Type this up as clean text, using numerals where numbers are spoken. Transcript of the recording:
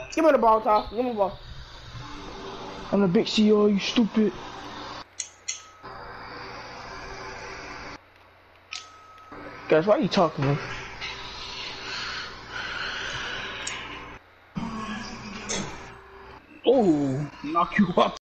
Give me the ball, Ty. Give me the ball. I'm the big CEO, you stupid. Guys, why are you talking to me? Oh, knock you up.